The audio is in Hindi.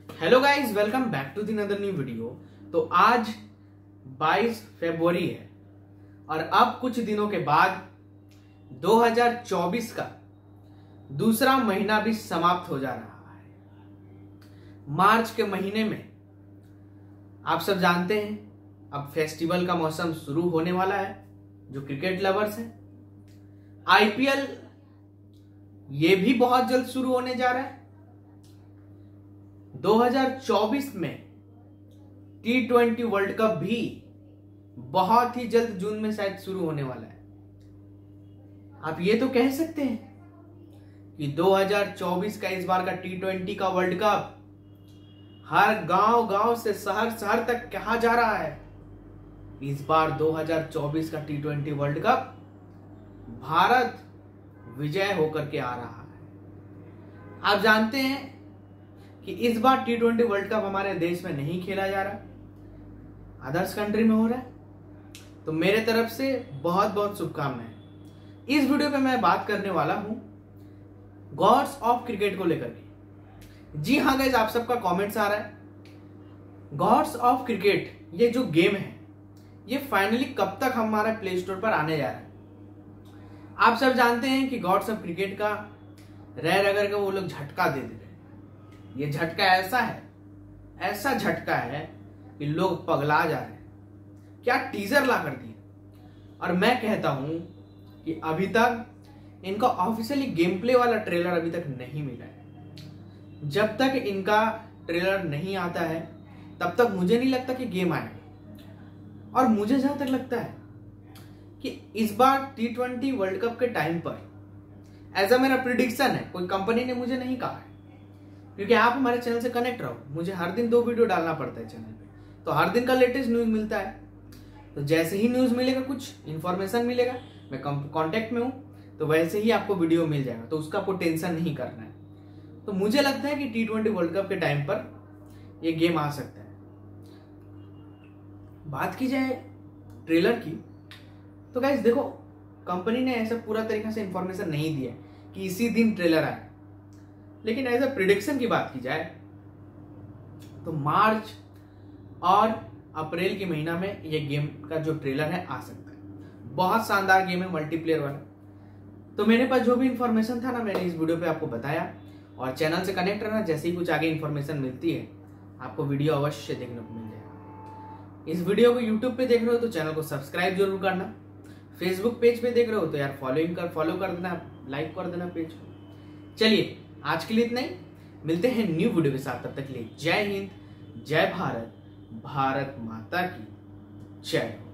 Hello guys, welcome back to the another new video. तो आज 22 फरवरी है और अब कुछ दिनों के बाद 2024 का दूसरा महीना भी समाप्त हो जा रहा है। मार्च के महीने में आप सब जानते हैं अब फेस्टिवल का मौसम शुरू होने वाला है। जो क्रिकेट लवर्स हैं, आईपीएल ये भी बहुत जल्द शुरू होने जा रहा है। 2024 में T20 वर्ल्ड कप भी बहुत ही जल्द जून में शायद शुरू होने वाला है। आप ये तो कह सकते हैं कि 2024 का इस बार का T20 का वर्ल्ड कप हर गांव से शहर तक कहा जा रहा है। इस बार 2024 का T20 वर्ल्ड कप भारत विजय होकर के आ रहा है। आप जानते हैं कि इस बार T20 वर्ल्ड कप हमारे देश में नहीं खेला जा रहा, अदर्स कंट्री में हो रहा है। तो मेरे तरफ से बहुत बहुत शुभकामनाएं। इस वीडियो में मैं बात करने वाला हूं गॉड्स ऑफ क्रिकेट को लेकर के। जी हाँ गाइस, आप सबका कमेंट्स आ रहा है गॉड्स ऑफ क्रिकेट ये जो गेम है ये फाइनली कब तक हमारे प्ले स्टोर पर आने जा रहा है। आप सब जानते हैं कि गॉड्स ऑफ क्रिकेट का रह रगर के वो लोग झटका दे दे रहे हैं। ये झटका ऐसा झटका है कि लोग पगला जा रहे हैं। क्या टीजर ला कर दिया। और मैं कहता हूं कि अभी तक इनका ऑफिशियली गेम प्ले वाला ट्रेलर अभी तक नहीं मिला है। जब तक इनका ट्रेलर नहीं आता है तब तक मुझे नहीं लगता कि गेम आएगा। और मुझे जहां तक लगता है कि इस बार T20 वर्ल्ड कप के टाइम पर ऐसा मेरा प्रिडिक्शन है, कोई कंपनी ने मुझे नहीं कहा है, क्योंकि आप हमारे चैनल से कनेक्ट रहो। मुझे हर दिन 2 वीडियो डालना पड़ता है चैनल पे, तो हर दिन का लेटेस्ट न्यूज मिलता है। तो जैसे ही न्यूज मिलेगा, कुछ इंफॉर्मेशन मिलेगा, मैं कांटेक्ट में हूं, तो वैसे ही आपको वीडियो मिल जाएगा। तो उसका आपको टेंशन नहीं करना है। तो मुझे लगता है कि T20 वर्ल्ड कप के टाइम पर ये गेम आ सकता है। बात की जाए ट्रेलर की, तो गाइस देखो, कंपनी ने ऐसा पूरा तरीका से इंफॉर्मेशन नहीं दिया कि इसी दिन ट्रेलर आए। लेकिन एज अ प्रिडिक्शन की बात की जाए तो मार्च और अप्रैल के महीना में ये गेम का जो ट्रेलर है आ सकता है। बहुत शानदार गेम है, मल्टीप्लेयर वाला। तो मेरे पास जो भी इंफॉर्मेशन था ना, मैंने इस वीडियो पे आपको बताया। और चैनल से कनेक्ट रहना, जैसे ही कुछ आगे इंफॉर्मेशन मिलती है आपको वीडियो अवश्य देखने को मिल जाएगा। इस वीडियो को यूट्यूब पे देख रहे हो तो चैनल को सब्सक्राइब जरूर करना। फेसबुक पेज पे देख रहे हो तो यार फॉलो कर देना, लाइक कर देना पेज को। चलिए आज के लिए इतना ही, मिलते हैं न्यू वीडियो के साथ। तब तक के लिए जय हिंद, जय भारत, भारत माता की जय।